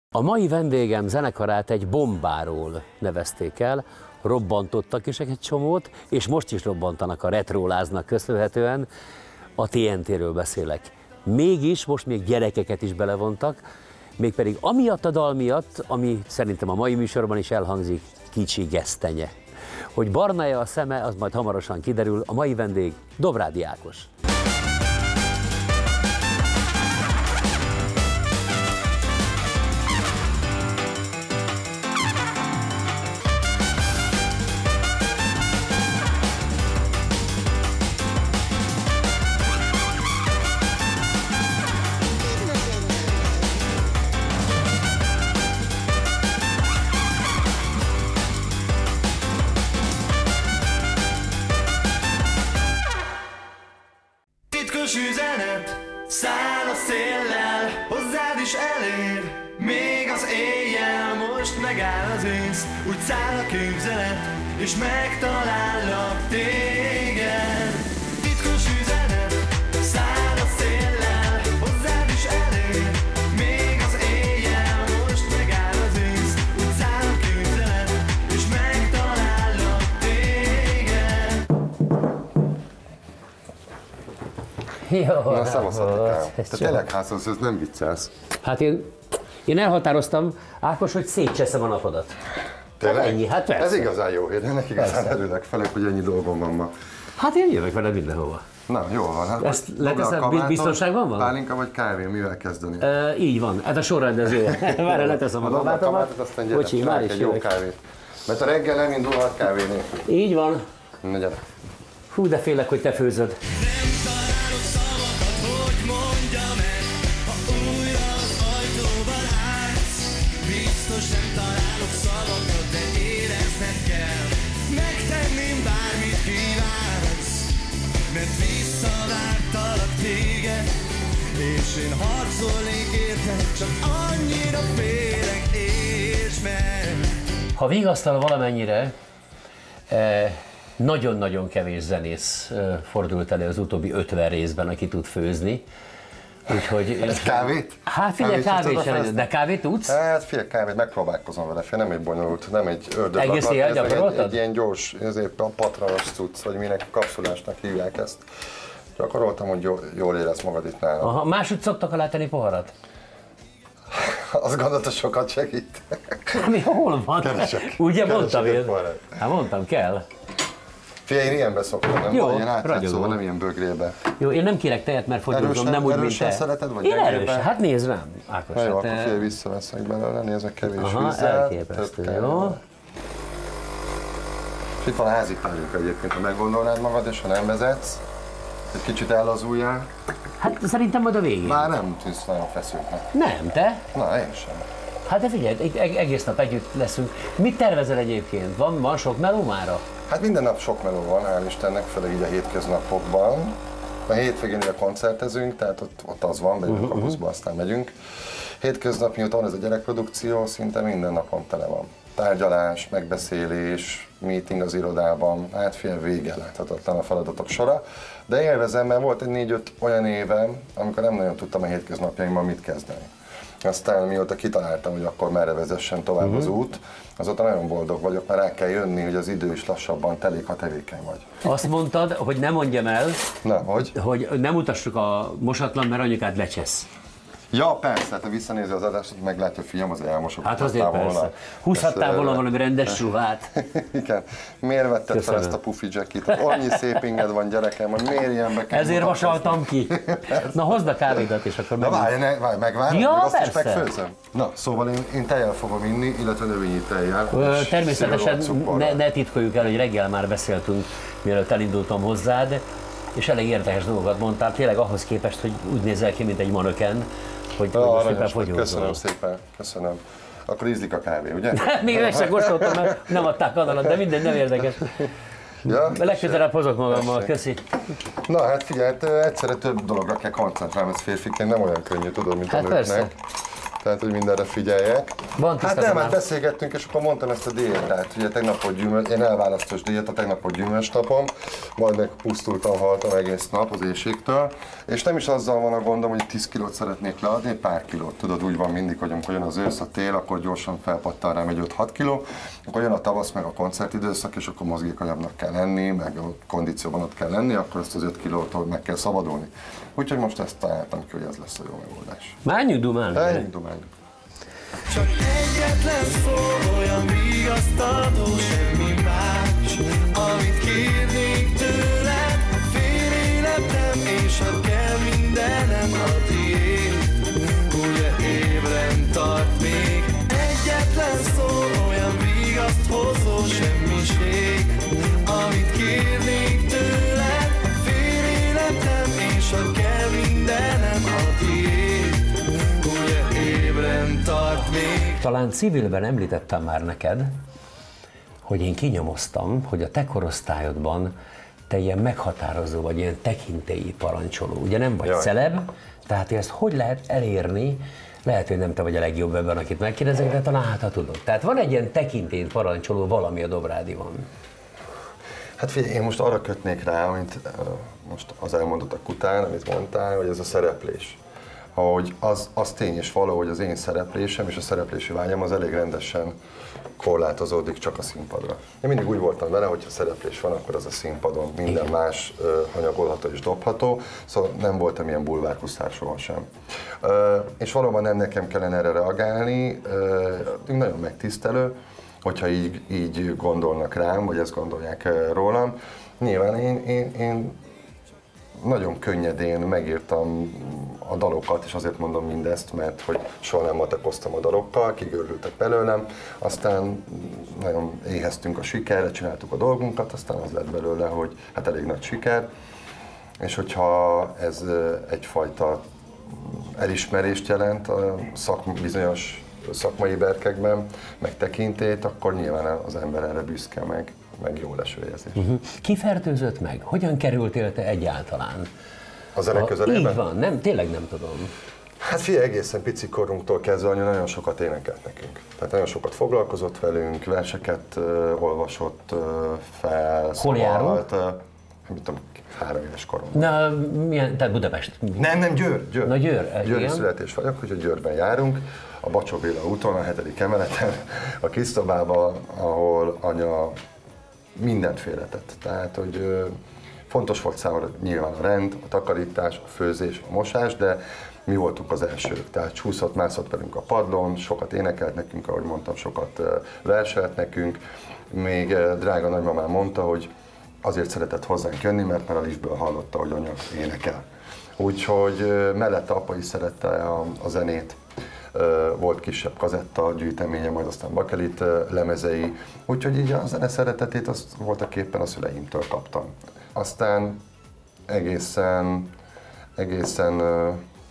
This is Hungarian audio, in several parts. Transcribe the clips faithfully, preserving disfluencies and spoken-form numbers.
A mai vendégem zenekarát egy bombáról nevezték el, robbantottak is egy csomót, és most is robbantanak a retróláznak köszönhetően. A té en té-ről beszélek. Mégis most még gyerekeket is belevontak, mégpedig amiatt a dal miatt, ami szerintem a mai műsorban is elhangzik, Kicsi gesztenye. Hogy barna-e a szeme, az majd hamarosan kiderül. A mai vendég Dobrádi Ákos. Üzenet száll a széllel, hozzád is elér, még az éjjel most megáll az ész, úgy száll a képzelet, és megtalállak téged. Titkos üzenet száll a széllel, hozzád is elér, még az éjjel most megáll az ész, úgy száll a képzelet, és megtalállak téged. Jó, na, szavazhatikám. Te tényleg házhoz, ez nem viccelsz. Hát én, én elhatároztam, Ákos, hogy szétcseszem a napodat. Tényleg? Hát ennyi, hát persze. Ez igazán jó hír, ennek igazán örülök felek, hogy ennyi dolgom van ma. Hát én jövök veled mindenhova. Na, jól van. Hát ezt leteszem, biztonságban van? Pálinka vagy kávé, mivel kezdeni? E, így van, hát a sorrendezője. Várj, leteszem a kabátomat. Aztán gyere, Bocsi, már is egy jó kávét. Mert a reggel nem indulhat kávé nélkül. Így van. Na, gyere. Hú, de félek, hogy te főzöd. Nem találok szavakat, de érezned kell. Megtenném bármit kívánsz, mert visszavártalak téged, és én harcolnék érted, csak annyira félek, értsd meg. Ha vigasztal valamennyire, nagyon-nagyon kevés zenész fordult elő az utóbbi ötven részben, aki tud főzni. Úgyhogy... Egy kávét? Hát figyelj, kávét sem, de kávét tudsz? Hát figyelj, kávét megpróbálkozom vele, fél, nem egy bonyolult, nem egy ördög. Egész éjjel gyakoroltad? Egy, egy ilyen gyors, ezért a patranos cucc, vagy minek kapszulásnak hívják ezt. Gyakoroltam, hogy jól, jól érez magad itt nálam. Aha, máshogy szoktak alátenni poharat? Azt gondolta, sokat segít. Mi hol van? Keresek. Ugye Keresek mondtam én? poharat. Hát mondtam, kell. Figyelj, én ilyenbe szoktam, nem? Jó, Ilyen átjátszóval, nem ilyen bögrébe. Jó, én nem kérek tejet, mert fogyózom, nem úgy, mint te. Szereted, vagy én erős, hát nézd rám, Ákos. Na jó, hát, akkor figyelj, visszaveszek belőle, nézzek kevés aha, vízzel. Elképesztő, jó. És itt van a házi pálinka egyébként, ha meggondolnád magad, és ha nem vezetsz, egy kicsit ellazuljál. Hát szerintem majd a végén. Már nem tűnsz nagyon feszültnek. Nem, te? Na, én sem. Hát de figyelj, egész nap együtt leszünk. Mit tervezel egyébként? Van, van sok meló mára? Hát minden nap sok meló van, hál' Istennek, főleg így a hétköznapokban. A hétvégén ugye koncertezünk, tehát ott, ott az van, bejövünk uh-huh. a buszba, aztán megyünk. Hétköznap, miután ez a gyerekprodukció, szinte minden napon tele van. Tárgyalás, megbeszélés, meeting az irodában, hát fél vége láthatatlan a feladatok sora. De élvezem, mert volt egy négy-öt olyan évem, amikor nem nagyon tudtam a hétköznapjaimmal mit kezdeni. Aztán mióta kitaláltam, hogy akkor merre vezessen tovább uh-huh. az út, azóta nagyon boldog vagyok, mert rá kell jönni, hogy az idő is lassabban telik, ha tevékeny vagy. Azt mondtad, hogy nem mondjam el, na, hogy? hogy nem utassuk a mosatlan, mert anyukád lecsesz. Ja, persze, hát ha visszanézi az adást, meglátja, fiam, az elmosott. Hát azért persze. Húzhattál volna valami rendes ruhát. Igen. Miért vetted fel ezt a pufi jackit? Annyi szép inged van, gyerekem, hogy miért ilyenbe kell ezért vasaltam ki. Na hozd a kávédat, és akkor meg. Na várj, ne, várj, megvárj, ja, meg azt persze. is megfőzöm. Na, szóval én, én tejjel fogom inni, illetve növényi tejjel. Ö, természetesen ne, ne titkoljuk el, hogy reggel már beszéltünk, mielőtt elindultam hozzád, és elég érdekes dolgokat mondtál, tényleg ahhoz képest, hogy úgy nézel ki, mint egy manöken, hogy ja, most éppen fogyózol. Köszönöm szépen, köszönöm. Akkor ízlik a kávé, ugye? Még meg se kóstoltam, mert nem adták adalat, de minden nem érdekes. Ja, legközelebb hozok magammal, köszi. Na hát figyelj, egyszerre több dologra kell koncentrálni, ez férfiként nem olyan könnyű, tudod, mint hát a nőknek. tehát hogy mindenre figyeljek. Van hát nem, hát beszélgettünk, és akkor mondtam ezt a diétát, ugye tegnap volt gyümölcs, én elválasztós diéta, tegnap volt gyümölcsnapom, majd meg pusztultam, haltam egész nap az éjségtől, és nem is azzal van a gondom, hogy tíz kilót szeretnék leadni, pár kilót, tudod, úgy van mindig, hogy amikor jön az ősz, a tél, akkor gyorsan felpattan rám egy öt-hat kiló, akkor jön a tavasz, meg a koncertidőszak, és akkor mozgékonyabbnak kell lenni, meg a kondícióban ott kell lenni, akkor ezt az öt kilótól meg kell szabadulni. Úgyhogy most ezt találtam ki, hogy ez lesz a jó megoldás. Menjünk dumálni! Menjünk dumálni! Csak egyetlen szó, olyan vigasztaló, semmi más, amit kérnék tőled, a fél életem, és ha kell mindenem a tiéd, ugye ébren tart még. Egyetlen szó, olyan vigaszt hozó, semmiség, amit kérnék tőled, a fél életem, és ha kell mindenem a tiéd, ugye ébren tart még. Talán civilben említettem már neked, hogy én kinyomoztam, hogy a te korosztályodban te ilyen meghatározó vagy, ilyen tekintélyi parancsoló. Ugye nem vagy celeb, tehát ezt hogy lehet elérni? Lehet, hogy nem te vagy a legjobb ebben, akit megkérdezek, de talán hát, ha tudod. Tehát van egy ilyen tekintélyt parancsoló valami a Dobrádiban. Hát figyelj, én most arra kötnék rá, amit uh, most az elmondottak után, amit mondtál, hogy ez a szereplés. Ahogy az, az tény és való, hogy az én szereplésem és a szereplési vágyam az elég rendesen korlátozódik csak a színpadra. Én mindig úgy voltam vele, hogy ha szereplés van, akkor az a színpadon, minden Igen. más uh, hanyagolható és dobható, szóval nem voltam ilyen bulvárkuszár sohasem. Uh, és valóban nem nekem kellene erre reagálni, uh, nagyon megtisztelő, hogyha így, így gondolnak rám, vagy ezt gondolják uh, rólam. Nyilván én, én, én nagyon könnyedén megírtam a dalokat, és azért mondom mindezt, mert hogy soha nem matekoztam a dalokkal, kigörültek belőlem, aztán nagyon éheztünk a sikerre, csináltuk a dolgunkat, aztán az lett belőle, hogy hát elég nagy siker, és hogyha ez egyfajta elismerést jelent a szak, bizonyos szakmai berkekben, meg tekintét, akkor nyilván az ember erre büszke meg. meg jó lesőjezés. Uh-huh. Ki fertőzött meg? Hogyan kerültél te egyáltalán? A zene közelében? Így van, nem, tényleg nem tudom. Hát figyelj, egészen pici korunktól kezdve anya nagyon sokat énekelt nekünk. Tehát nagyon sokat foglalkozott velünk, verseket uh, olvasott uh, fel, Hol járunk? Uh, mit tudom, három éves koromban. Na, milyen, tehát Budapest? Nem, nem, Győr. Győr. Na, Győr. Győri születés vagyok, úgyhogy Győrben járunk. A Bacsó Béla úton, a hetedik emeleten, a kis szobában, ahol anya mindent félretett. Tehát, hogy ö, fontos volt számára nyilván a rend, a takarítás, a főzés, a mosás, de mi voltunk az elsők. Tehát csúszott, mászott velünk a padlón, sokat énekelt nekünk, ahogy mondtam, sokat ö, verselt nekünk. Még ö, drága nagymamám mondta, hogy azért szeretett hozzánk jönni, mert már a liftből hallotta, hogy anya énekel. Úgyhogy ö, mellette apa is szerette a, a zenét. Volt kisebb kazetta gyűjteménye, majd aztán bakelit lemezei, úgyhogy így a zene szeretetét azt voltak éppen a szüleimtől kaptam. Aztán egészen, egészen uh,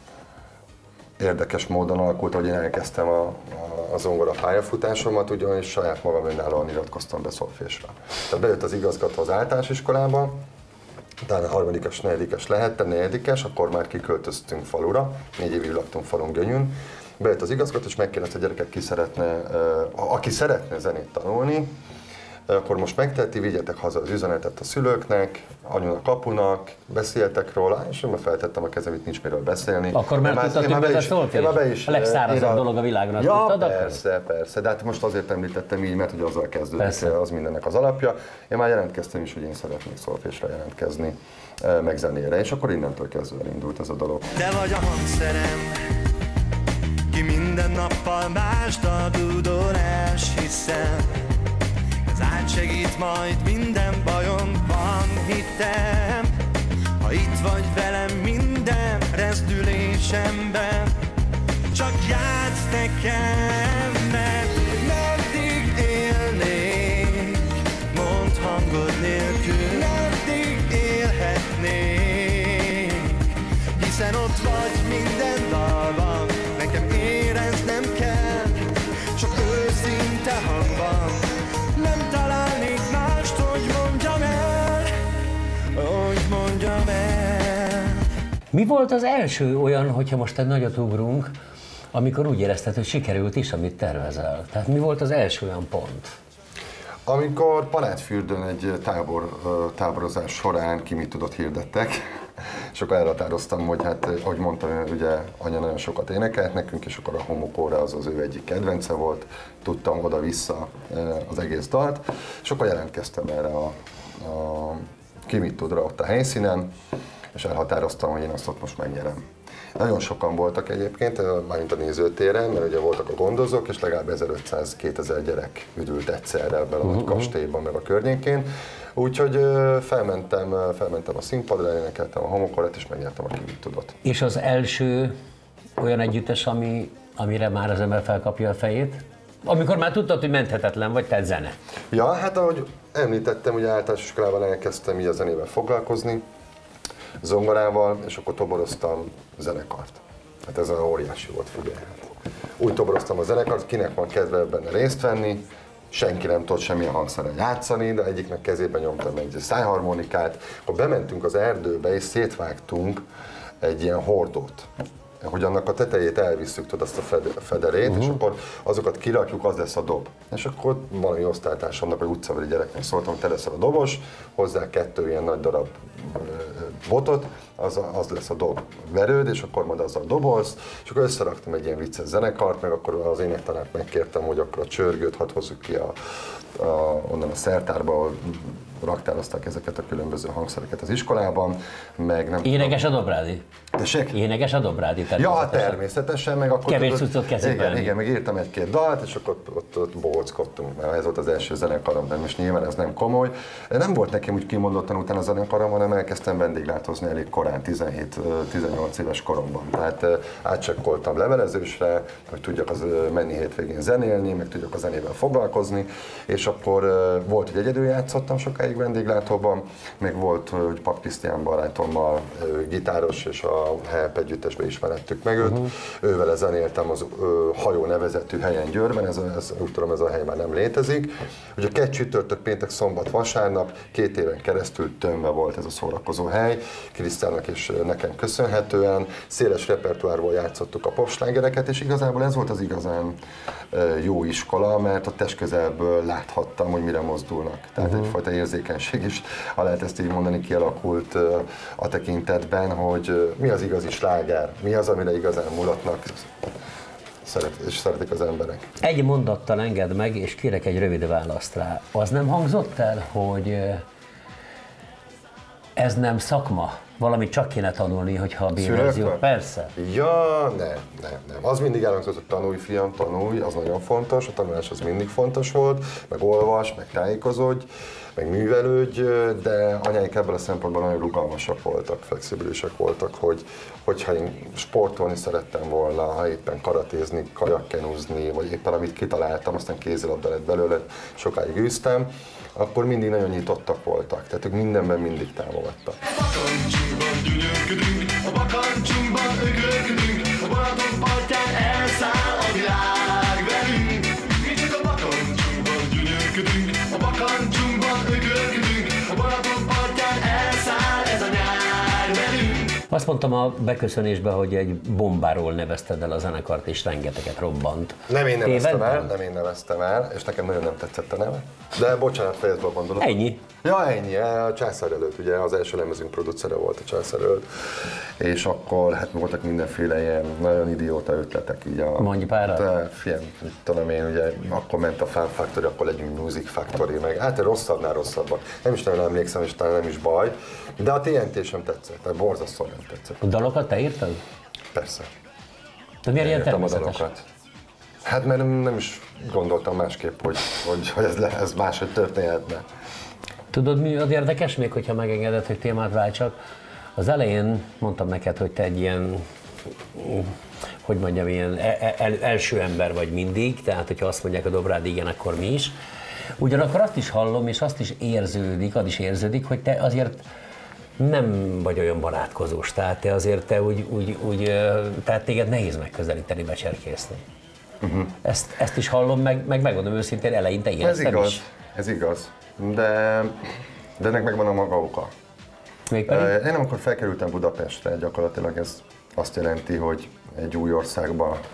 érdekes módon alakult, hogy én elkezdtem a, a, a zongora pályafutásomat, ugyanis saját magam önállóan iratkoztam be szolfésra. Tehát bejött az igazgató az általános iskolába, utána harmadikes, negyedikes lehettem, negyedikes, akkor már kiköltöztünk falura, négy évig laktunk falun Gönyűn. Bejött az igazgató, és megkérdezte a gyereket, ki szeretne, uh, aki szeretne zenét tanulni, akkor most megteheti, vigyetek haza az üzenetet a szülőknek, anyunak, apunak, beszéltek róla, és én feltettem a kezem, itt nincs miről beszélni. Akkor már tudtad, hogy be is, be is, a legszárazabb dolog a világon, ja, tudtad? Persze, akkor? persze, de hát most azért említettem így, mert hogy azzal kezdődik, persze. Az mindennek az alapja. Én már jelentkeztem is, hogy én szeretnék szolfésre jelentkezni, meg zenére, és akkor innentől kezdve elindult ez a dolog. Te vagy a hangszerem, ki minden nappal mást a dudolás, hiszen ez átsegít majd minden bajom, van hitem. Ha itt vagy velem minden rezdülésemben, csak játsz nekem, mert meddig élnék, mondd hangod nélkül, meddig élhetnék, hiszen ott vagy minden dalban, nekem éreznem kell, csak őszinte hangban, nem találnék mást, hogy mondjam el, hogy mondjam el. Mi volt az első olyan, hogyha most egy nagyot ugrunk, amikor úgy érezted, hogy sikerült is, amit tervezel? Tehát mi volt az első olyan pont? Amikor Palátfürdőn egy tábor, táborozás során Ki mit tudott hirdettek, és akkor elhatároztam, hogy hát, ahogy mondtam, ugye anya nagyon sokat énekelt nekünk, és akkor a Homokóra az az ő egyik kedvence volt, tudtam oda-vissza az egész dalt, és akkor jelentkeztem erre a, a Ki mit tudra ott a helyszínen, és elhatároztam, hogy én azt ott most megnyerem. Nagyon sokan voltak egyébként, mármint a nézőtéren, mert ugye voltak a gondozók, és legalább ezerötszáz-kétezer gyerek üdült egyszerre ebben a nagy kastélyban, meg a környékén. Úgyhogy felmentem, felmentem a színpadra, énekeltem a Homokorát, és megnyertem a Ki mit tudott. És az első olyan együttes, ami, amire már az ember felkapja a fejét? Amikor már tudtad, hogy menthetetlen vagy, tehát zene. Ja, hát ahogy említettem, ugye általános iskolában elkezdtem így a zenével foglalkozni, zongorával, és akkor toboroztam zenekart. Hát ez óriási volt, figyelj. Úgy toboroztam a zenekart, kinek van kedve benne részt venni, senki nem tudott semmilyen hangszeren játszani, de egyiknek kezében nyomtam egy szájharmonikát, akkor bementünk az erdőbe és szétvágtunk egy ilyen hordót, hogy annak a tetejét elvisszük, tudod, azt a federét, uh-huh. és akkor azokat kirakjuk, az lesz a dob. És akkor valami osztálytársamnak, vagy utcaveri gyereknek szóltam, hogy te leszel a dobos, hozzá kettő ilyen nagy darab botot, az, az lesz a dob verőd, és akkor majd azzal dobolsz, és akkor összeraktam egy ilyen vicces zenekart, meg akkor az énektanárt megkértem, hogy akkor a csörgőt hadd hozzuk ki a, a, onnan a szertárba, ahol raktározták ezeket a különböző hangszereket az iskolában, meg nem Énekes a Dobrádi? Tessék? Énekes a Dobrádi természetesen. Ja, természetesen, meg akkor... Kevés cuccot kezében. Igen, igen, meg írtam egy-két dalt, és akkor ott, ott, ott bohóckodtunk, mert ez volt az első zenekarom, de most nyilván ez nem komoly. Nem volt nekem úgy kimondottan utána a zenekarom, hanem elkezdtem vendéglátozni elég korán, tizenhét-tizennyolc éves koromban. Tehát átcsekkoltam levelezősre, hogy tudjak az menni hétvégén zenélni, meg tudjak a zenével foglalkozni, és akkor volt, hogy egyedül játszottam sokáig vendéglátóban, meg volt, hogy Pap Krisztián barátommal gitáros, és a Help együttesbe ismerhettük meg őt. Uh-huh. Ővele zenéltem az ö, Hajó nevezetű helyen Győrben, ez, ez, úgy tudom, ez a hely már nem létezik. Ugye kedd, csütörtök, péntek, szombat, vasárnap, két éven keresztül tömve volt ez a szórakozó hely. Krisztiánnak és nekem köszönhetően széles repertoárból játszottuk a popslágereket, és igazából ez volt az igazán jó iskola, mert a testközelből láthattam, hogy mire mozdulnak. Tehát uh-huh. egyfajta érzékenység is, ha lehet ezt így mondani, kialakult a tekintetben, hogy mi az igazi sláger, mi az, amire igazán mulatnak, szeret, és szeretik az emberek. Egy mondattal engedd meg, és kérek egy rövid választ rá. Az nem hangzott el, hogy ez nem szakma? Valamit csak kéne tanulni, hogyha a B-verzió. Persze. Ja, nem, nem, nem. Az mindig elhangzott, hogy tanulj, fiam, tanulj, az nagyon fontos, a tanulás az mindig fontos volt, meg olvas, meg tájékozódj, meg művelődj, de anyáik ebből a szempontból nagyon rugalmasak voltak, flexibilisek voltak, hogy hogyha én sportolni szerettem volna, ha éppen karatézni, kajakkenúzni, vagy éppen amit kitaláltam, aztán kézilabda lett belőle, sokáig űztem, akkor mindig nagyon nyitottak voltak, tehát ők mindenben mindig támogattak. A bakancsunkban gyönyörködünk, a bakancsunkban ökörködünk, a Balaton partján elszáll a világ velünk. Mi csak a bakancsunkban gyönyörködünk, a bakancsunkban ökörködünk, a Balaton partján elszáll ez a nyár velünk. Azt mondtam a beköszönésben, hogy egy bombáról nevezted el a zenekart, és rengeteget robbant. Nem én neveztem el, nem én neveztem el, és nekem nagyon nem tetszett a neve. De bocsánat, fejezve a gondolatot. Ennyi? Ja, ennyi. A Császár előtt, ugye az első lemezünk producere volt a Császár előtt. És akkor hát voltak mindenféle ilyen nagyon idióta ötletek így a... Mondj párat. De fiam, tudom én, ugye akkor ment a Fan Factory, akkor legyünk Music Factory, meg hát rosszabbnál rosszabbak. Nem is nagyon emlékszem, és talán nem is baj. De a té en té sem tetszett, tehát borzasztóan nem tetszett. A dalokat te írtad? Persze. De miért ilyen természetes? Hát mert nem, nem is gondoltam másképp, hogy, hogy, hogy ez, ez máshogy történhetne. Tudod, mi az érdekes még, hogyha megengeded, hogy témát váltsak? Az elején mondtam neked, hogy te egy ilyen, hogy mondjam, ilyen el, első ember vagy mindig, tehát hogyha azt mondják a Dobrádi, igen, akkor mi is. Ugyanakkor azt is hallom, és azt is érződik, az is érződik, hogy te azért nem vagy olyan barátkozós, tehát te azért te úgy, úgy, úgy tehát téged nehéz megközelíteni, becserkészni. Uh-huh. Ezt, ezt is hallom, meg, meg megmondom őszintén, eleinte éreztem Ez igaz, is. ez igaz, de, de ennek megvan a maga oka. Mégpedig? Én amikor felkerültem Budapestre, gyakorlatilag ez azt jelenti, hogy egy új országba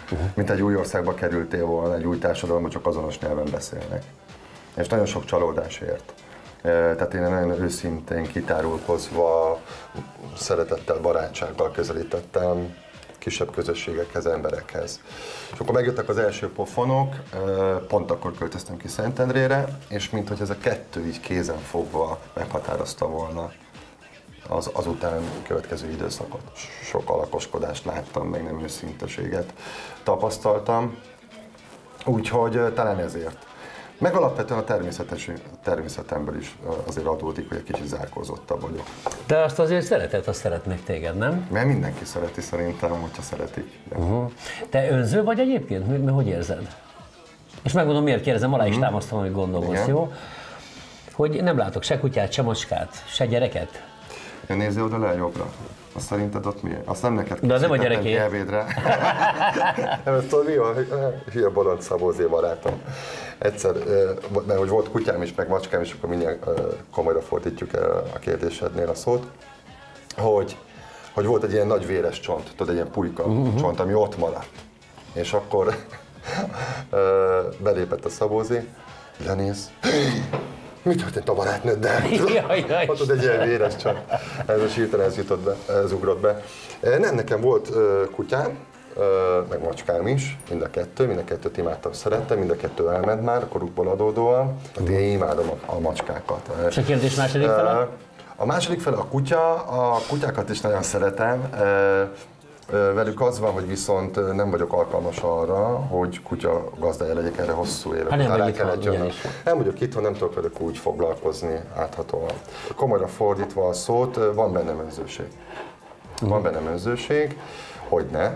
uh-huh. mint egy új országba kerültél volna, egy új társadalomban csak azonos nyelven beszélnek. És nagyon sok csalódás ért. Tehát én nagyon őszintén, kitárulkozva, szeretettel, barátsággal közelítettem kisebb közösségekhez, emberekhez. És akkor megjöttek az első pofonok, pont akkor költöztem ki Szentendrére, és minthogy ez a kettő így kézen fogva meghatározta volna az, azután következő időszakot. Sok alakoskodást láttam, meg nem őszinteséget tapasztaltam, úgyhogy talán ezért. Meg alapvetően a természetemből is azért adódik, hogy egy kicsit zárkózottabb vagyok. De azt azért szereted, azt szeretnék téged, nem? Mert mindenki szereti szerintem, hogyha szeretik. Uh-huh. Te önző vagy egyébként? Mi, mi, hogy érzed? És megmondom, miért kérdezem, alá is uh-huh. támasztom, hogy gondolsz, jó? Hogy nem látok se kutyát, se macskát, se gyereket. Én nézzél oda le jobbra. Azt szerinted ott mi? Azt nem neked de az nem a gyereké. Elvédre. Nem, tudod mi van? Hülye bolond Szabózé barátom. Egyszer, mert hogy volt kutyám is, meg macskám is, akkor mindjárt komolyra fordítjuk a kérdésednél a szót, hogy, hogy volt egy ilyen nagy véres csont, tudod, egy ilyen pulyka uh-huh. csont, ami ott maradt. És akkor belépett a Szabózé, lenéz, mit történt a barátnőddel? Ott egy ilyen véres csont. Ez a hirtelen ez jutott be, ez ugrott be. Nem, nekem volt kutyám, meg macskám is, mind a kettő, mind a kettőt imádtam, szerettem, mind a kettő elment már a korukból adódóan. Hát én imádom a, a macskákat. És a kérdés második fele? A második fele a kutya, a kutyákat is nagyon szeretem. Velük az van, hogy viszont nem vagyok alkalmas arra, hogy kutya gazdája legyek, erre hosszú évek. Hát nem, vagyok itthon, nem vagyok itthon, nem tudok velük úgy foglalkozni áthatóan. Komolyra fordítva a szót, van bennem önzőség. Van bennem önzőség, hogy ne.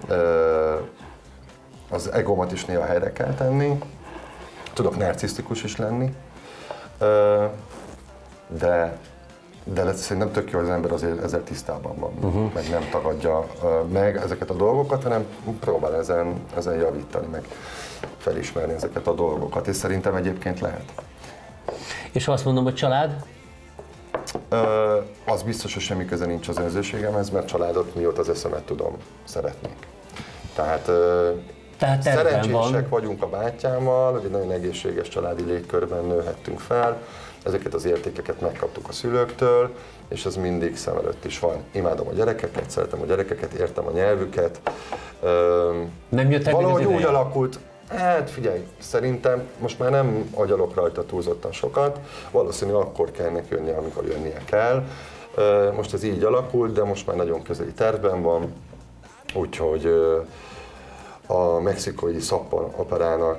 Az egómat is néha helyre kell tenni, tudok narcisztikus is lenni, de, de szerintem tök jó, hogy az ember azért ezzel tisztában van, uh-huh. meg nem tagadja meg ezeket a dolgokat, hanem próbál ezen, ezen javítani, meg felismerni ezeket a dolgokat, és szerintem egyébként lehet. És ha azt mondom, hogy család? Ö, az biztos, hogy semmi köze nincs az önzőségemhez, mert családot mióta az eszemet tudom, szeretnék. Tehát, Tehát szerencsések van. vagyunk a bátyámmal, hogy egy nagyon egészséges családi légkörben nőhettünk fel, ezeket az értékeket megkaptuk a szülőktől, és ez mindig szem előtt is van. Imádom a gyerekeket, szeretem a gyerekeket, értem a nyelvüket. Nem jött valahogy úgy alakult, hát figyelj, szerintem most már nem agyalok rajta túlzottan sokat, valószínűleg akkor kell neki jönni, amikor jönnie kell. Most ez így alakult, de most már nagyon közeli tervben van, úgyhogy a mexikói Szappan operának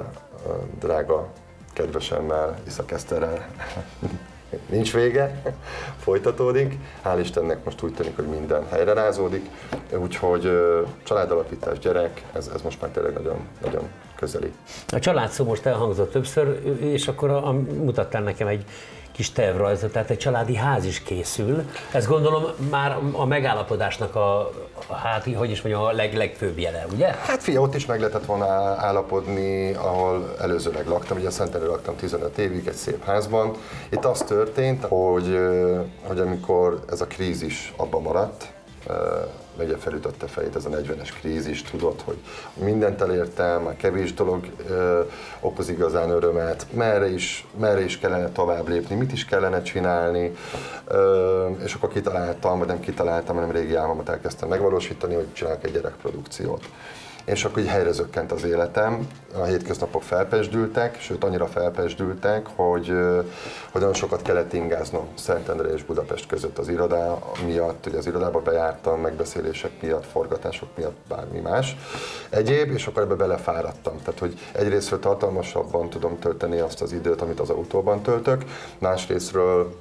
drága kedvesemmel, Iszak Eszterrel nincs vége, folytatódik. Hál' Istennek most úgy tűnik, hogy minden helyre rázódik, úgyhogy családalapítás, gyerek, ez, ez most már tényleg nagyon, nagyon közeli. A család szó most elhangzott többször, és akkor a, a, mutattál nekem egy kis tervrajzot, tehát egy családi ház is készül. Ez gondolom már a megállapodásnak a, a hát, hogy is mondjam, a leg, legfőbb jele, ugye? Hát figyelj, ott is meg lehetett volna állapodni, ahol előzőleg laktam, ugye Szentendrén laktam tizenöt évig egy szép házban. Itt az történt, hogy, hogy amikor ez a krízis abba maradt, megye felütötte fejét ez a negyvenes krízis, tudod, hogy mindent elértem, már kevés dolog ö, okoz igazán örömet, merre is, merre is kellene tovább lépni, mit is kellene csinálni, ö, és akkor kitaláltam, vagy nem kitaláltam, hanem régi álmomat elkezdtem megvalósítani, hogy csinálok egy gyerekprodukciót. És akkor így helyre zökkent az életem, a hétköznapok felpesdültek, sőt annyira felpesdültek, hogy, hogy nagyon sokat kellett ingáznom Szentendre és Budapest között az irodá miatt, ugye az irodába bejártam, megbeszélések miatt, forgatások miatt, bármi más egyéb, és akkor ebbe belefáradtam. Tehát, hogy egyrésztről tartalmasabban tudom tölteni azt az időt, amit az autóban töltök, másrésztről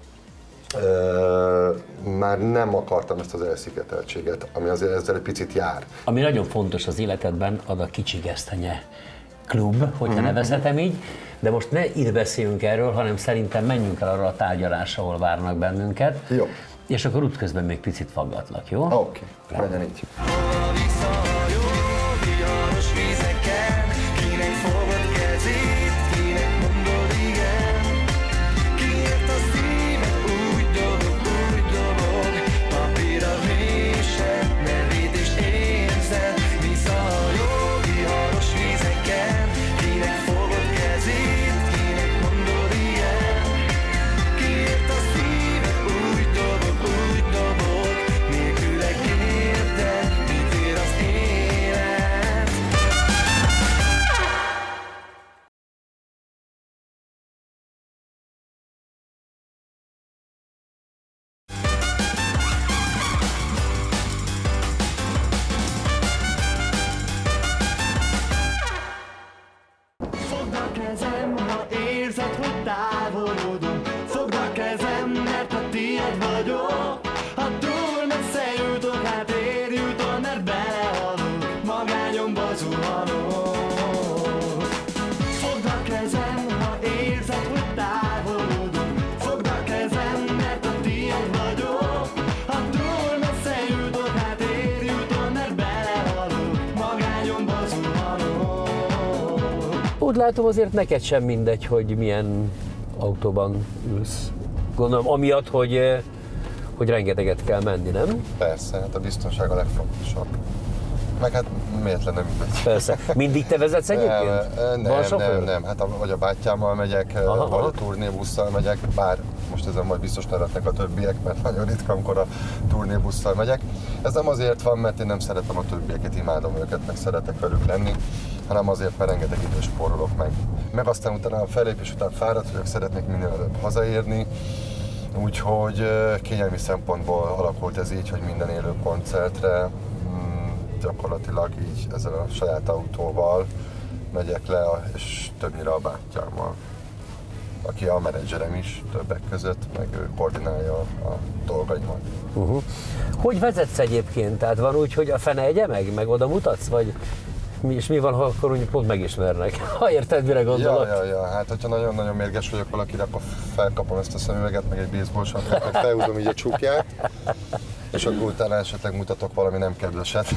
Uh, már nem akartam ezt az elszigeteltséget, ami azért ezzel egy picit jár. Ami nagyon fontos az életedben, az a Kicsi Gesztenye klub, hogyha mm-hmm. nevezhetem így, de most ne itt beszéljünk erről, hanem szerintem menjünk el arra a tárgyalásra, ahol várnak bennünket. Jó. És akkor útközben még picit faggatlak, jó? Oké, okay. Legyen így. Papír a vésed, nevét is érzed, visszajön. Úgy látom, azért neked sem mindegy, hogy milyen autóban ülsz. Gondolom, amiatt, hogy, hogy rengeteget kell menni, nem? Persze, hát a biztonság a legfontosabb. Meg hát miért lenne mindegy? Persze. Mindig te vezetsz egyébként? Nem, nem, nem, nem. Hát a, vagy a bátyámmal megyek, aha, vagy a turnébusszal megyek, bár most ezen majd biztos nevetnek a többiek, mert nagyon ritka, amikor a turnébusszal megyek. Ez nem azért van, mert én nem szeretem a többieket, imádom őket, meg szeretek velük lenni, hanem azért, mert rengeteg időt spórolok meg. Meg aztán utána a fellépés után fáradt vagyok, szeretnék minél előbb hazaérni, úgyhogy kényelmi szempontból alakult ez így, hogy minden élő koncertre gyakorlatilag így ezzel a saját autóval megyek le, és többnyire a bátyámmal, aki a menedzserem is többek között, meg ő koordinálja a, a dolgaimat. Uh-huh. Hogy vezetsz egyébként? Tehát van úgy, hogy a fene egye meg, meg oda mutatsz, vagy mi, és mi van, ha akkor úgy pont megismernek? Ha érted, mire gondolok? Ja, ja, ja, hát hogyha nagyon-nagyon mérges vagyok valakire, akkor felkapom ezt a szemüveget, meg egy baseball sapkát, meg felhúzom így a csukját, és akkor utána esetleg mutatok valami nem kedveset.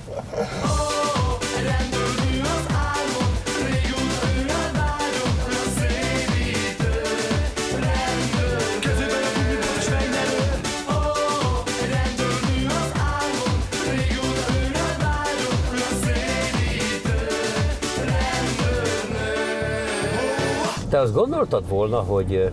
Te azt gondoltad volna, hogy,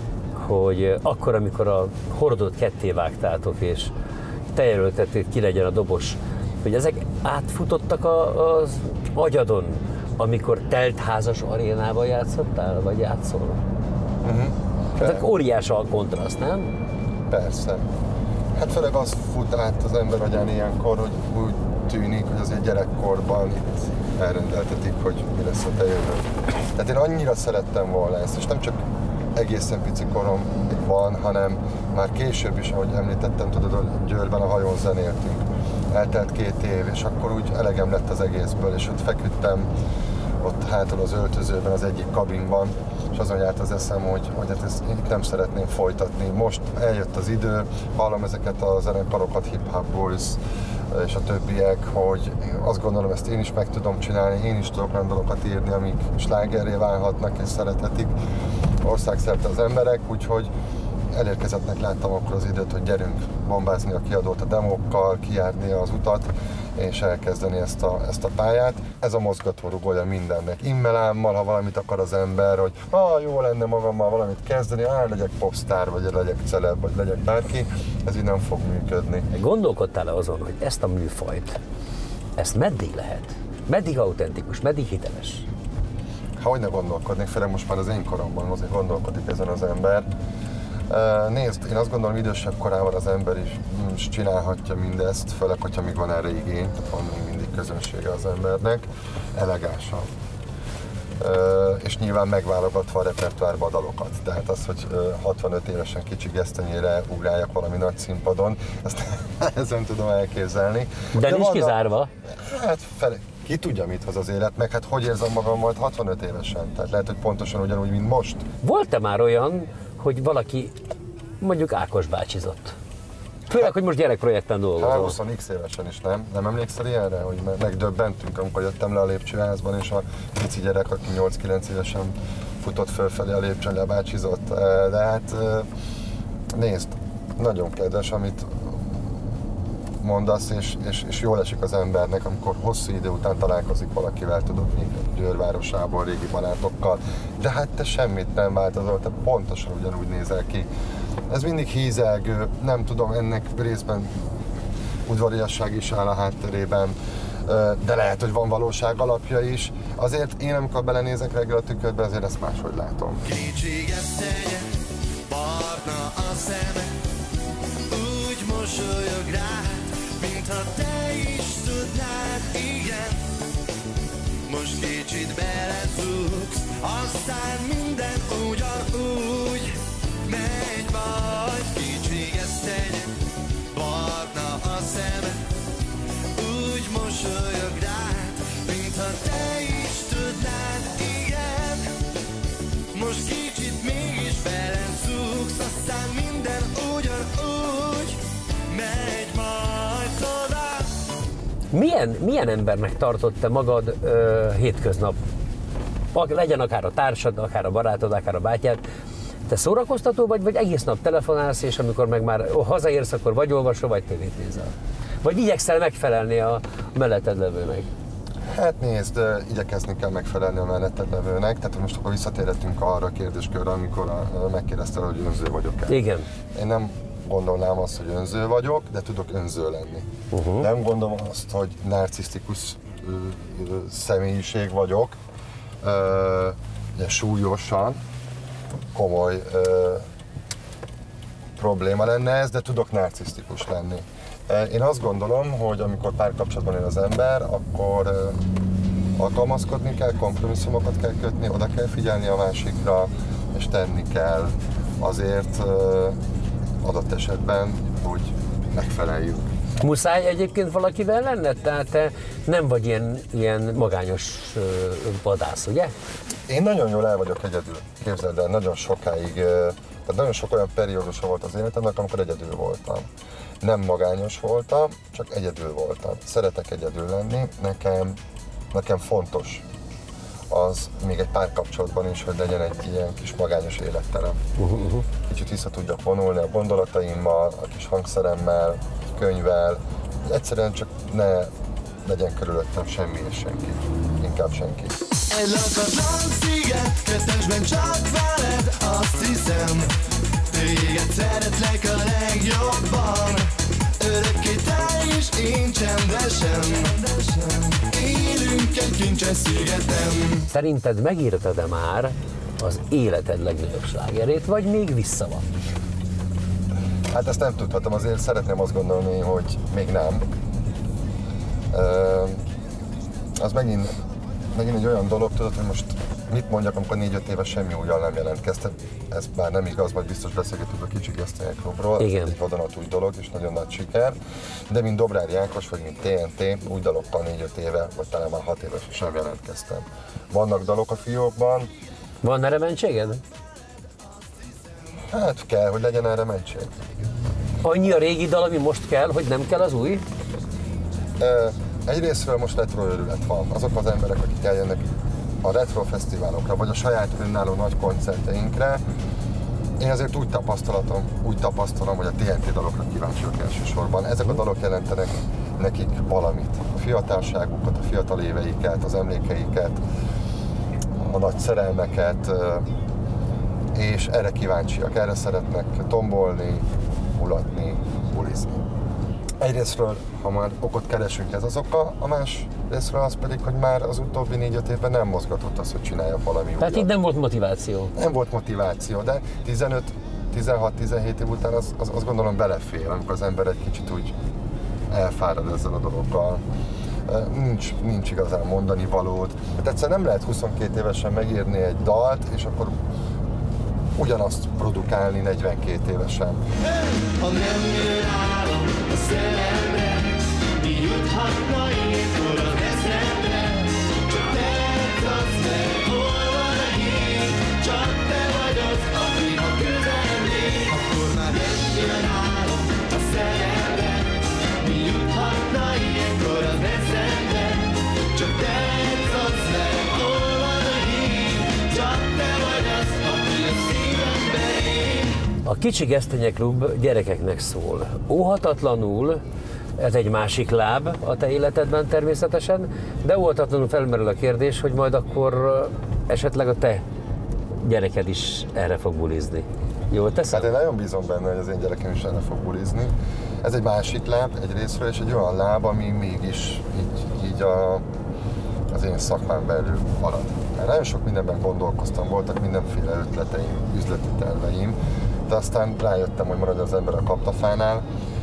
hogy akkor, amikor a Hordót ketté vágtátok, és te jelöltettéd, ki legyen a dobos, hogy ezek átfutottak a, az agyadon, amikor teltházas arénában játszottál, vagy játszol? Uh-huh. Tehát óriás a kontraszt, nem? Persze. Hát főleg az fut át az ember agyán ilyenkor, hogy úgy tűnik, hogy azért gyerekkorban itt elrendeltetik, hogy mi lesz a te jövőd. Tehát én annyira szerettem volna ezt, és nem csak egészen pici koromban, hanem már később is, ahogy említettem, tudod, hogy Győrben a hajón zenéltünk. Eltelt két év, és akkor úgy elegem lett az egészből, és ott feküdtem ott hátul az öltözőben, az egyik kabinban, és azon járt az eszem, hogy, hogy hát ezt itt nem szeretném folytatni. Most eljött az idő, hallom ezeket a zenekarokat, Hip Hop Boys és a többiek, hogy azt gondolom, ezt én is meg tudom csinálni, én is tudok olyan dolgokat írni, amik slágerré válhatnak és szeretetik országszerte az emberek, úgyhogy elérkezettnek láttam akkor az időt, hogy gyerünk bombázni a kiadót a demókkal, kijárni az utat, és elkezdeni ezt a, ezt a pályát. Ez a mozgatórugója mindennek. Immelámmal, ha valamit akar az ember, hogy ah, jó lenne magammal valamit kezdeni, ah, legyek popstar, vagy legyek celeb, vagy legyek bárki, ez így nem fog működni. Gondolkodtál-e azon, hogy ezt a műfajt, ezt meddig lehet? Meddig autentikus, meddig hiteles? Ha hogy ne gondolkodnék, főleg most már az én koromban azért gondolkodik ezen az ember. Nézd, én azt gondolom, idősebb korában az ember is, is csinálhatja mindezt, főleg, hogyha még van erre igény, tehát van még mindig közönsége az embernek, elegánsan. És nyilván megválogatva a repertoárba a dalokat. Tehát az, hogy hatvanöt évesen kicsi gesztenyére ugráljak valami nagy színpadon, ezt nem tudom elképzelni. De, De nincs vannak, kizárva. Hát fele, ki tudja, mit hoz az élet, meg hát hogy érzem magam majd hatvanöt évesen. Tehát lehet, hogy pontosan ugyanúgy, mint most. Volt-e már olyan, hogy valaki mondjuk Ákos bácsizott? Főleg, hogy most gyerekprojekten dolgozol. Hát húsz x évesen is, nem? Nem emlékszel ilyenre, hogy megdöbbentünk, amikor jöttem le a lépcsőházban, és a pici gyerek, aki nyolc-kilenc évesen futott fölfelé a lépcsőn, lebácsizott. De hát nézd, nagyon kedves, amit mondasz, és, és, és jól esik az embernek, amikor hosszú idő után találkozik valakivel, tudod, még Győr városából, régi barátokkal, de hát te semmit nem változol, te pontosan ugyanúgy nézel ki. Ez mindig hízelgő, nem tudom, ennek részben udvariasság is áll a hátterében, de lehet, hogy van valóság alapja is. Azért én, amikor belenézek reggel a tükörbe, azért ezt máshogy látom. Kétséges tegye, barna a szeme, úgy mosolyog rád, mintha te is tudnád, igen. Most kicsit belezugsz, aztán minden ugyanúgy megy majd. Kétséges tegye, barna a szeme, úgy mosolyog rád, mintha te is tudnád, igen. Most kicsit mégis belezugsz, aztán minden ugyanúgy megy majd tovább. Milyen, milyen embernek tartott te magad ö, hétköznap? legyen akár a társad, akár a barátod, akár a bátyád. Te szórakoztató vagy, vagy egész nap telefonálsz, és amikor meg már hazaérsz, akkor vagy olvasol, vagy tévét nézel? Vagy igyekszel megfelelni a melletted levőnek? Hát nézd, igyekezni kell megfelelni a melletted levőnek, tehát most akkor visszatérhetünk arra a kérdéskörre, amikor megkérdeztél, hogy önző vagyok-e. Igen. Én nem gondolnám azt, hogy önző vagyok, de tudok önző lenni. Uh-huh. Nem gondolom azt, hogy narcisztikus személyiség vagyok, uh, súlyosan, komoly uh, probléma lenne ez, de tudok narcisztikus lenni. Én azt gondolom, hogy amikor párkapcsolatban él az ember, akkor uh, alkalmazkodni kell, kompromisszumokat kell kötni, oda kell figyelni a másikra, és tenni kell azért uh, adott esetben, hogy megfeleljünk. Muszáj egyébként valakivel lenned? Tehát te nem vagy ilyen, ilyen magányos uh, vadász, ugye? Én nagyon jól el vagyok egyedül, képzeld el, nagyon sokáig, tehát nagyon sok olyan periódusa volt az életemnek, amikor egyedül voltam. Nem magányos voltam, csak egyedül voltam. Szeretek egyedül lenni, nekem, nekem fontos az még egy párkapcsolatban is, hogy legyen egy ilyen kis magányos életterem. Uh-huh. Kicsit vissza tudjak vonulni a gondolataimmal, a kis hangszeremmel, könyvvel, egyszerűen csak ne legyen körülöttem semmi és senki, inkább senki. Egy lakatlan sziget, kettesben csak veled, azt hiszem, téged szeretlek a legjobban. Örökké te és én csendesen, élünk egy kincses szigeten. Szerinted megírtad-e már az életed legnagyobb slágerét, vagy még vissza van? Hát ezt nem tudhatom, azért szeretném azt gondolni, hogy még nem. Uh, az megint, megint egy olyan dolog, tudod, hogy most mit mondjak, amikor négy-öt éve semmi újjal nem jelentkeztem. Ez bár nem igaz, majd biztos beszélgetünk a Kicsi Gesztenyek Klubról. Igen. Ez egy vadonatúj dolog, és nagyon nagy siker. De mint Dobrári Ákos, vagy mint té en té, új dalokkal négy-öt éve, vagy talán már hat éve sem jelentkeztem. Vannak dalok a fiókban. Van erre mentséged? Hát kell, hogy legyen erre mentség. Annyi a régi dal, ami most kell, hogy nem kell az új? Egyrésztről most retro örület van. Azok az emberek, akik eljönnek a retro fesztiválokra, vagy a saját önálló nagy koncerteinkre, én azért úgy tapasztalatom, úgy tapasztalom, hogy a té en té dalokra kíváncsiak elsősorban. Ezek a dalok jelentenek nekik valamit. A fiatalságukat, a fiatal éveiket, az emlékeiket, a nagy szerelmeket, és erre kíváncsiak, erre szeretnek tombolni, mulatni, bulizni. Egyrésztről, ha már okot keresünk, ez az oka, a más részről az pedig, hogy már az utóbbi négy-öt évben nem mozgatott az, hogy csináljak valami újat. Tehát itt nem volt motiváció? Nem volt motiváció, de tizenöt, tizenhat, tizenhét év után az, az, azt gondolom belefér, amikor az ember egy kicsit úgy elfárad ezzel a dologgal. Nincs, nincs igazán mondani valót. Hát egyszerűen nem lehet huszonkét évesen megírni egy dalt, és akkor ugyanazt produkálni negyvenkét évesen. Ha nem jön álom a szerelme, mi juthatna ilyenkor az eszembe? Csak te tudsz meg, hol van a híd, csak te vagy az, aki a közelem légy. Akkor már nem jön álom a szerelme, mi juthatna ilyenkor az eszembe? Csak te tudsz meg, hol van a híd, csak te vagy az, aki a szívembe él. A Kicsi Gesztenyek Klub gyerekeknek szól. Óhatatlanul, ez egy másik láb a te életedben természetesen, de óhatatlanul felmerül a kérdés, hogy majd akkor esetleg a te gyereked is erre fog bulizni. Jól teszem? Hát én nagyon bízom benne, hogy az én gyerekem is erre fog bulizni. Ez egy másik láb egy részről, és egy olyan láb, ami mégis így, így a, az én szakmán belül marad. Nagyon sok mindenben gondolkoztam, voltak mindenféle ötleteim, üzleti terveim, de aztán rájöttem, hogy marad az ember a kaptafánál,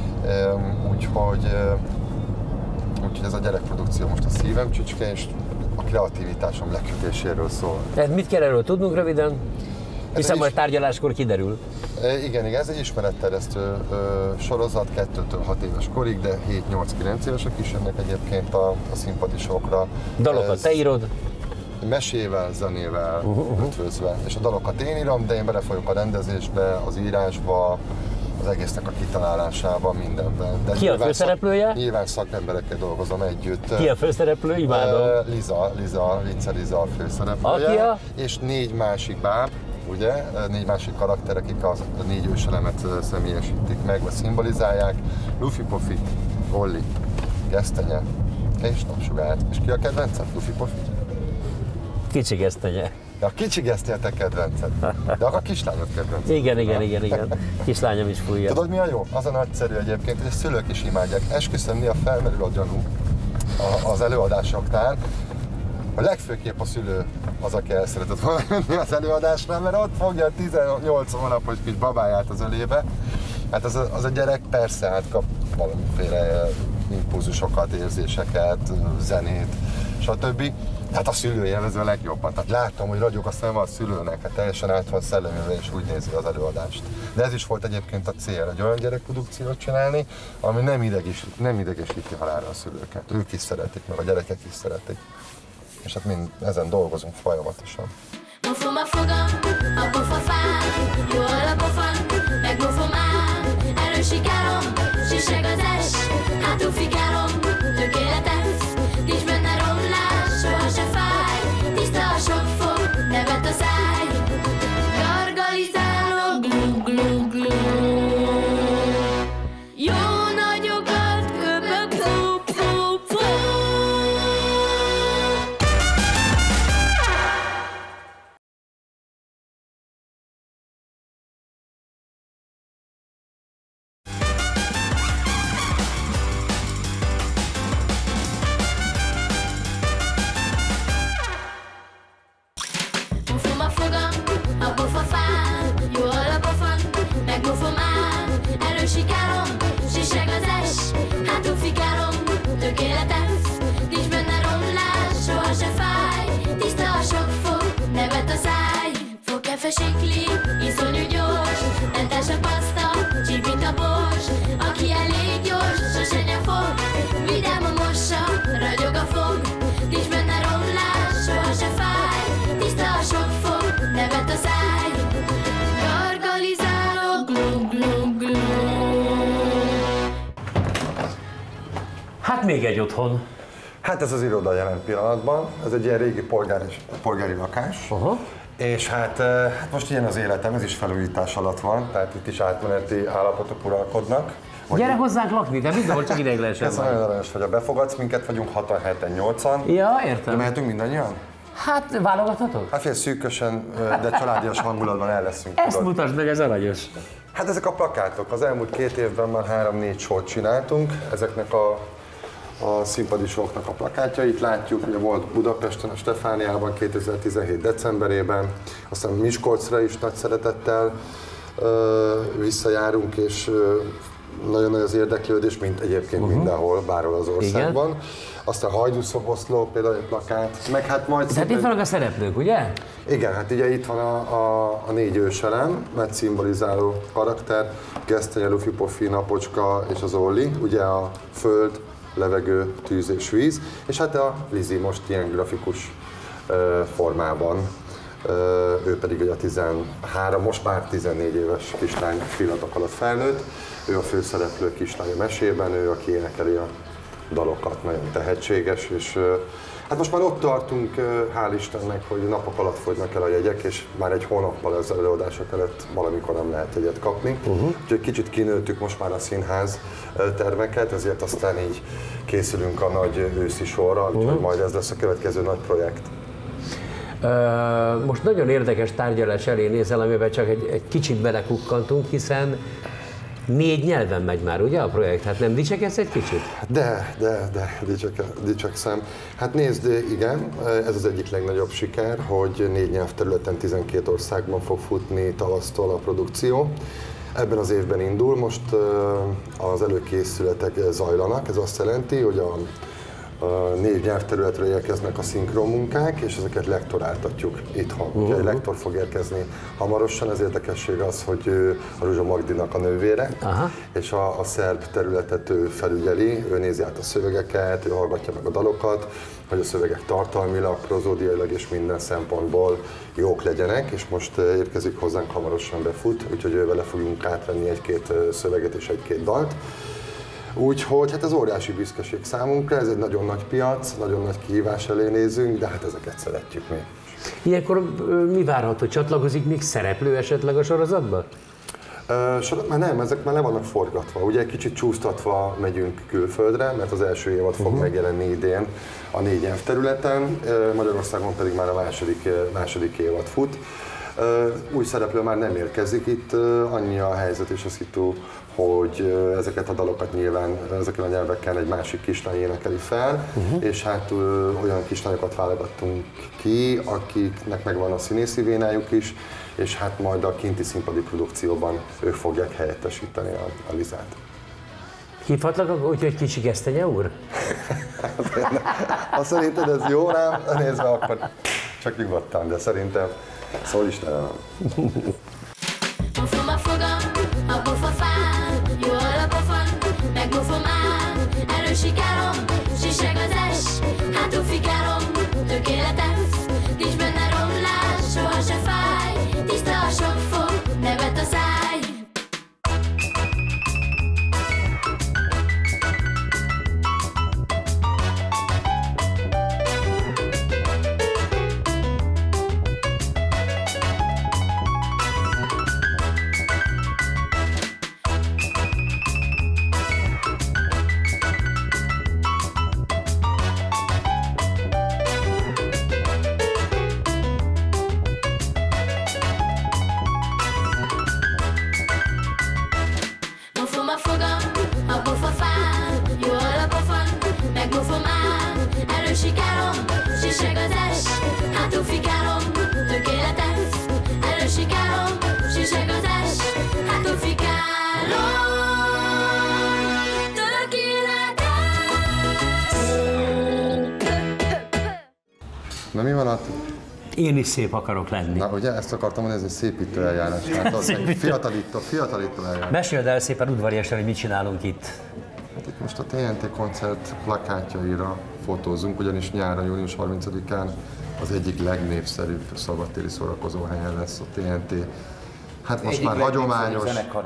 úgyhogy, úgyhogy ez a gyerekprodukció most a szívem csücske, és a kreativitásom lekötéséről szól. Tehát mit kell erről tudnunk röviden? Hiszen is... majd tárgyaláskor kiderül. Igen, igen, ez egy ismeretterjesztő sorozat, kettőtől hat éves korig, de hét-nyolc-kilenc évesek is jönnek egyébként a, a színpadisokra. Dalokat ez... te írod? Mesével, zenével, uh-huh. ötvözve. És a dalokat én írom, de én belefolyok a rendezésbe, az írásba, az egésznek a kitalálásában, mindenben. De Ki a főszereplője? Szak, nyilván szakemberekkel dolgozom együtt. Ki a főszereplő? Imádom. Liza, Liza, Lica Liza a főszereplője. Aki a? És négy másik báb, ugye? Négy másik karakter, akik a négy őselemet személyesítik meg, vagy szimbolizálják. Luffy, Pofi, Olli, Gesztenye és Napsugár. És ki a kedvenced? Luffy, Pofi? Kicsi Gesztenye. De a kicsi Gesztenye a te kedvenced. De a kislányod kedvenced. Igen, igen, igen, igen. Kislányom is fújja. Tudod mi a jó? Az a nagyszerű egyébként, hogy a szülők is imádják. Esküszöm, néha felmerül a gyanú az előadásoknál. A legfőképp a szülő az, aki el szeretett volna jönni az előadásra, mert ott fogja a tizennyolc hónapos kis babáját az ölébe. Hát az a, az a gyerek persze átkap valamiféle impulzusokat, érzéseket, zenét, stb. Hát a szülő élvezi a legjobban. Tehát látom, hogy ragyog a szeme a szülőnek, hát teljesen át van szellemülve és úgy nézi az előadást. De ez is volt egyébként a cél, egy olyan gyerekprodukciót csinálni, ami nem, ideges, nem idegesíti halálra a szülőket. Ők is szeretik, meg a gyerekek is szeretik. És hát mind ezen dolgozunk folyamatosan. Mofom a fogam, a pofafám, jól a pofan, meg mofom ám, erősikárom, siseg az es, hátul fikálom, tökéletes, nincs benne romlás, soha se fáj, tiszta a sok fog, nevet a száj, gargalizálok, glu glu glu, jó nagyokat köpök, fú, fú, fú. Mofom a fogam, a pofafám, jól a pofon, meg mofom ám, erősikárom, siseg az es, hátul fikálom, tökéletes, nincs benne romlás, soha se fáj, tiszta a sok fog, nevet a száj, fogkefe sikli, iszonyú gyors, mentás a paszta, csíp mint a bors, aki elég gyors, sose nyafog, vidám a mossa, ragyog a fog, nincs benne romlás, soha se fáj, tiszta a sok fog, nevet a száj, gargalizálok, glu glu glu. Hát még egy otthon. Hát ez az iroda jelen pillanatban, ez egy ilyen régi polgári, polgári lakás. Aha. És hát, hát most ilyen az életem, ez is felújítás alatt van, tehát itt is átmeneti állapotok uralkodnak. Gyere hozzánk lakni, de mindenhol csak ideiglenesen Ez van. nagyon aranyos, hogy a befogadsz minket, vagyunk hatan, heten, nyolcan. Ja, De értem. mehetünk mindannyian? Hát válogathatok? Hát fél szűkösen, de családias hangulatban el leszünk. Ezt tudod. mutasd meg, ez aranyos. Hát ezek a plakátok, az elmúlt két évben már három-négy sort csináltunk, ezeknek a, a színpadisoknak a plakátjait látjuk, ugye volt Budapesten, a Stefániában kétezer-tizenhét decemberében, aztán Miskolcra is nagy szeretettel ö, visszajárunk, és ö, nagyon nagy az érdeklődés, mint egyébként uh-huh. mindenhol, bárhol az országban. Igen. Aztán Hajdúszoboszló például egy plakát, meg hát majd... Tehát szépen... itt vannak a szereplők, ugye? Igen, hát ugye itt van a, a, a négy őselem, mert szimbolizáló karakter, Gesztenye, Luffy, Pofi, Napocska és az Olli, ugye a föld, levegő, tűz és víz, és hát a Lizi most ilyen grafikus uh, formában, uh, ő pedig ugye a tizenhárom, most már tizennégy éves kislány pillanatok alatt felnőtt, ő a főszereplő kislány a mesében, ő aki énekeli a dalokat, nagyon tehetséges, és uh, hát most már ott tartunk, uh, hál' Istennek, hogy napok alatt fogynak el a jegyek, és már egy hónappal az előadások előtt valamikor nem lehet jegyet kapni. Uh-huh. Úgyhogy kicsit kinőttük most már a színház termeket, ezért aztán így készülünk a nagy őszi sorra, úgyhogy uh-huh. majd ez lesz a következő nagy projekt. Uh, most nagyon érdekes tárgyalás elé nézel, amiben csak egy, egy kicsit belekukkantunk, hiszen négy nyelven megy már, ugye a projekt? Hát nem dicsekedsz egy kicsit? De, de, de, dicsek, dicsekszem. Hát nézd, igen, ez az egyik legnagyobb siker, hogy négy nyelvterületen tizenkét országban fog futni tavasztól a produkció. Ebben az évben indul, most az előkészületek zajlanak, ez azt jelenti, hogy a négy nyelvterületről érkeznek a szinkron munkák, és ezeket lektoráltatjuk itthon. Uh-huh. Egy lektor fog érkezni hamarosan, az érdekesség az, hogy ő a Ruzsa Magdinak a nővére, uh-huh. és a, a szerb területet ő felügyeli, ő nézi át a szövegeket, ő hallgatja meg a dalokat, hogy a szövegek tartalmilag, prozódiailag és minden szempontból jók legyenek, és most érkezik hozzánk, hamarosan befut, úgyhogy ő vele fogunk átvenni egy-két szöveget és egy-két dalt. Úgyhogy hát ez óriási büszkeség számunkra, ez egy nagyon nagy piac, nagyon nagy kihívás elé nézünk, de hát ezeket szeretjük mi. Ilyenkor mi várható? Csatlakozik még szereplő esetleg a sorozatba? Uh, már nem, ezek már le vannak forgatva. Ugye egy kicsit csúsztatva megyünk külföldre, mert az első évad fog uh-huh. megjelenni idén a négy nyelvterületen, uh, Magyarországon pedig már a második, második évad fut. Uh, új szereplő már nem érkezik, itt uh, annyi a helyzet és a szitu, hogy uh, ezeket a dalokat nyilván ezeken a nyelvekkel egy másik kislány énekeli fel, uh-huh. és hát uh, olyan kislányokat válogattunk ki, akiknek megvan a színészi vénájuk is, és hát majd a kinti színpadi produkcióban ők fogják helyettesíteni a, a Lizát. Hívhatlak, hogy kicsi Gesztenye úr? Ha szerinted ez jó rám, nézve akkor csak nyugodtan, de szerintem szól Istenem. Mufom a fogam, a pofafán, jól a pofon, megmufom ám, elősikárom, siseg az es, hátul fikárom, tökéletes, nincs benne romlás, soha se fáj, tiszta a sok fog, nevet a száj. Na mi van ott? Én is szép akarok lenni. Na ugye, ezt akartam mondani, ez egy szépítő eljárás. Hát az egy fiatalító, fiatalító eljárás. Meséld el szépen udvariasan, hogy mit csinálunk itt. Hát itt most a té en té koncert plakátjaira fotózunk, ugyanis nyáron, június harmincadikán az egyik legnépszerűbb szabadtéri szórakozó helyen lesz a té en té. Hát most már hagyományos,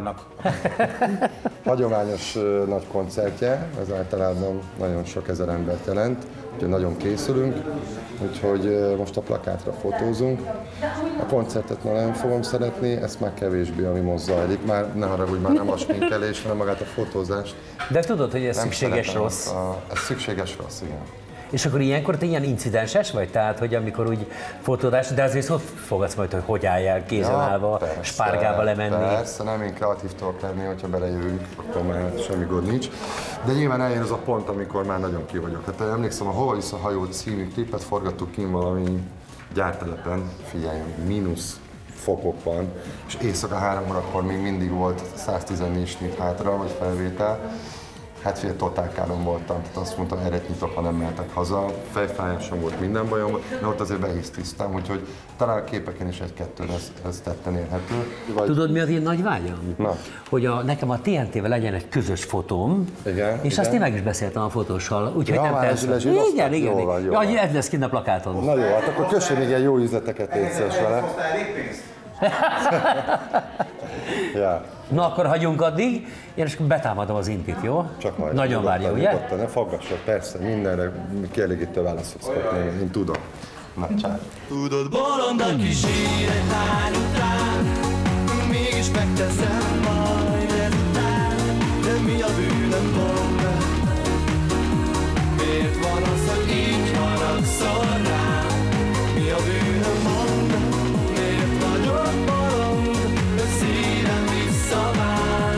hagyományos uh, nagy koncertje, ez általában nagyon sok ezer embert jelent, úgyhogy nagyon készülünk, úgyhogy uh, most a plakátra fotózunk. A koncertet már nem fogom szeretni, ezt már kevésbé, ami mozzajlik, már ne haragudj, már nem a sminkelés, hanem magát a fotózást. De tudod, hogy ez nem szükséges rossz? A, ez szükséges rossz, igen. És akkor ilyenkor te ilyen incidenses vagy? Tehát, hogy amikor úgy fotódás, de azért ott fogadsz majd, hogy hogy álljál kézen ja, állva, persze, spárgába lemenni. Persze, nem én kreatív tudok lenni, hogyha belejövünk, akkor már semmi gond nincs. De nyilván eljön az a pont, amikor már nagyon ki vagyok. Hát emlékszem, a Hova visz a hajó című klipet forgattuk ki valami gyártelepen, figyelj, mínusz fokokban, és éjszaka három órakor még mindig volt száztizennégy snit hátra, vagy felvétel. Hát fél totálkáron voltam, tehát azt mondtam, eret nyitok, ha nem mehetek haza. Fejfájásom volt, minden bajom, de ott azért behisztisztem, úgyhogy talán a képeken is egy-kettő ez, ez tetten érhető. Vagy... Tudod, mi az én nagy vágyam? Na. Hogy a, nekem a té en té-vel legyen egy közös fotóm, igen, és igen. azt én meg is beszéltem a fotóssal, úgyhogy ja, nem persze. Igen, igen, jó van, jó igen. Ez lesz kint a plakáton. Na jó, hát akkor kössön még ilyen jó üzleteket létszés vele. Ja. Na akkor hagyjunk addig, én is betámadom az intit, jó? Csak majd. Nagyon várja, ugye? Nyugodtan, ne faggassad, persze, mindenre kielégítő válaszolsz kapni, én tudom. Na, csár. Tudod, bolond a kis élet hány után, mégis megteszem majd ezután, de mi a bűnöm mondd? Miért van az, hogy így haragszol rám? Mi a bűnöm mondd? Miért vagyok bolond? Szívem visszavár.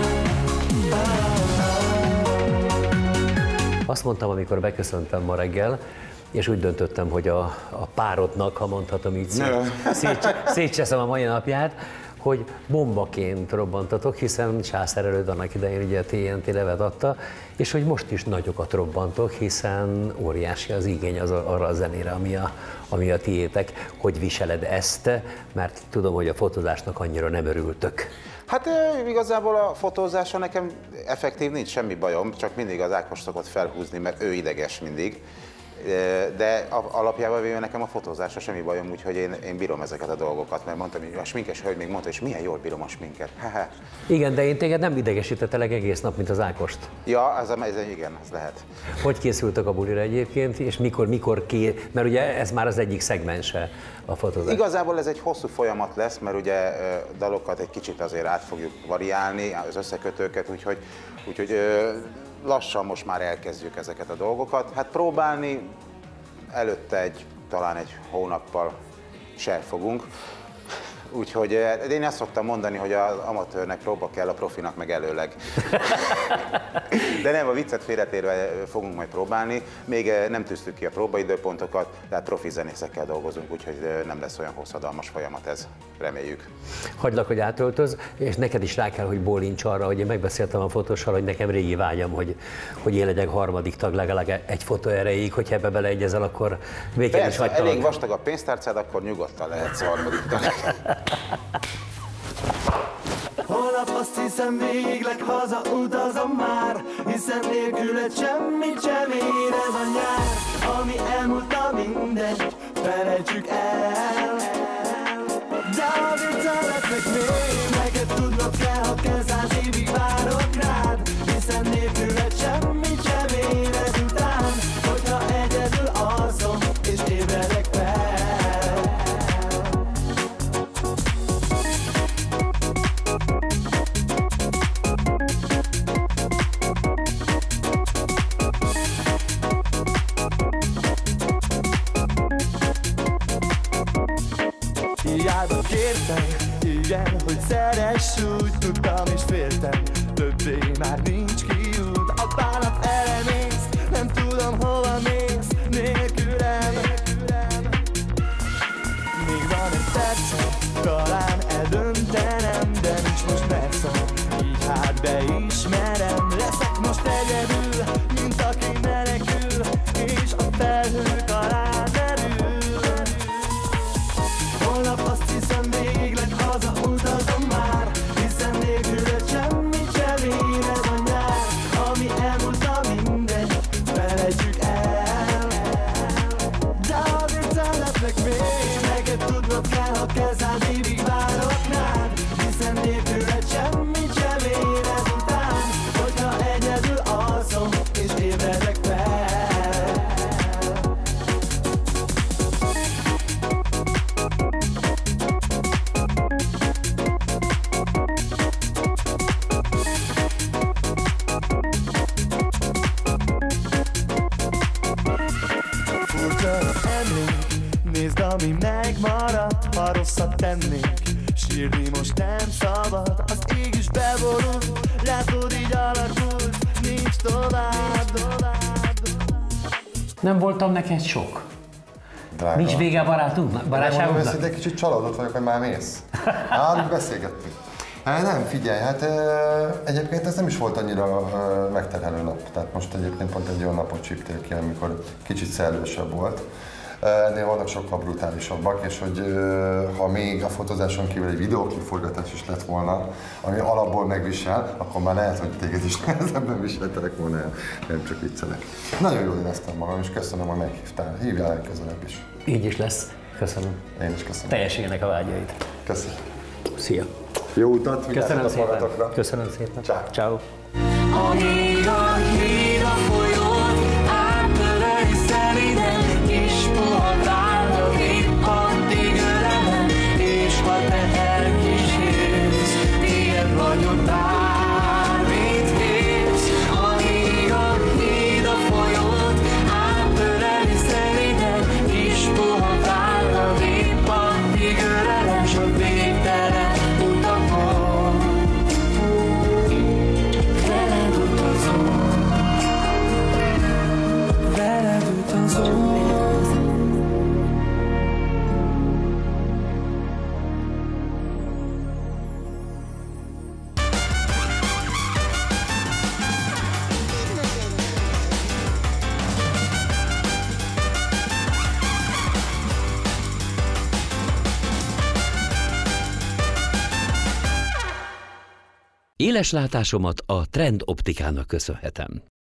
Azt mondtam, amikor beköszöntem ma reggel, és úgy döntöttem, hogy a, a párodnak, ha mondhatom így, szét, szét, szétcseszem a mai napját, hogy bombaként robbantatok, hiszen Császár előtt annak idején ugye a té en té nevet adta, és hogy most is nagyokat robbantok, hiszen óriási az igény az arra a zenére, ami a, ami a tiétek. Hogy viseled ezt? Mert tudom, hogy a fotózásnak annyira nem örültök. Hát igazából a fotózása nekem effektív nincs semmi bajom, csak mindig az Ákos szokott felhúzni, mert ő ideges mindig. De alapjában véve nekem a fotózása semmi bajom, úgyhogy én, én bírom ezeket a dolgokat, mert mondtam, hogy a sminkes hölgy még mondta, és milyen jól bírom a sminket. Ha-ha. Igen, de én téged nem idegesítettelek egész nap, mint az Ákost. Ja, ez, ez, igen, az lehet. Hogy készültek a bulira egyébként, és mikor, mikor ké... Mert ugye ez már az egyik szegmense a fotózás. Igazából ez egy hosszú folyamat lesz, mert ugye dalokat egy kicsit azért át fogjuk variálni, az összekötőket, úgyhogy, úgyhogy lassan most már elkezdjük ezeket a dolgokat. Hát próbálni előtte egy, talán egy hónappal se fogunk. Úgyhogy én ezt szoktam mondani, hogy az amatőrnek próba kell, a profinak meg előleg. De nem, a viccet félretérve fogunk majd próbálni. Még nem tűztük ki a próbaidőpontokat, tehát profi zenészekkel dolgozunk, úgyhogy nem lesz olyan hosszadalmas folyamat ez, reméljük. Hagylak, hogy átöltöz, és neked is rá kell, hogy bólincs arra, hogy én megbeszéltem a fotóssal, hogy nekem régi vágyam, hogy, hogy én legyek harmadik tag legalább egy fotó erejéig, hogyha ebbe beleegyezel, akkor végén is hagytalak. Elég vastag a pénztárcád, akkor nyugodtan lehetsz harmadik tag. Holnap azt hiszem végleg haza utazom már, hiszen nélküled semmit sem ér ez a nyár. Ami elmúlta mindegy, felejtsük el. De azért szeretlek még, neked tudnod kell, ha kell száz évig várok rád, hiszen nélküled semmit sem ér ezután, hogyha egyedül alszom és ébredek fel. Hiába kértem, igen, hogy szeress úgy, tudtam és féltem, többé már nincs kiút. A bánat elemész, nem tudom hova mész nélkülem. Még van egy percem, talán eldöntenem, de nincs most percem, így hát beismerem. Leszek most egyedül, mint aki menekül, és a felhők alá merül. Holnap azt hiszem végleg haza utazom már, hiszen nélküled semmit sem ér ez a nyár. Ami elmúlta mindegy, felejtsük el. De azért szeretlek még, neked tudnod kell, ha kell száz évig várok rád, hiszen nélküled semmit sem ér ezután, hogyha egyedül alszom és ébredek fel. Nézd, ami megmaradt, ha rosszat tennénk, sírni most nem szabad, az ég is beborult, látod így alakult, nincs tovább, tovább. Nem voltam neked sok. Drága. Nincs vége a barátunknak, barátságunknak? Egy kicsit csalódott vagyok, hogy már mész. Hát, beszélgettünk. Hát nem, figyelj, hát e, egyébként ez nem is volt annyira e, megterhelő nap. Tehát most egyébként pont egy olyan napot csíptél ki, amikor kicsit szellősebb volt. Ennél vannak sokkal brutálisabbak, és hogy ha még a fotózáson kívül egy videóklipforgatás is lett volna, ami alapból megvisel, akkor már lehet, hogy téged is nehezebben viseltelek volna el, nem csak viccelek. Nagyon jól éreztem magam, és köszönöm, hogy meghívtál. Hívjál el közelebb is. Így is lesz. Köszönöm. Én is köszönöm. Teljességének a vágyait. Köszönöm. Szia. Jó utat, köszönöm szépen. Magatokra. Köszönöm szépen. Ciao. Ciao. Amíg a híd a folyón átöleli szeliden, kis pohagálnak épp addig ölelem, és ha te elkísérsz, tiéd vagyok bármit kérsz. Amíg a híd a folyón átöleli szeliden, kis pohagálnak épp addig ölelem, s a végtelen utakon veled utazom. Éles látásomat a Trend optikának köszönhetem.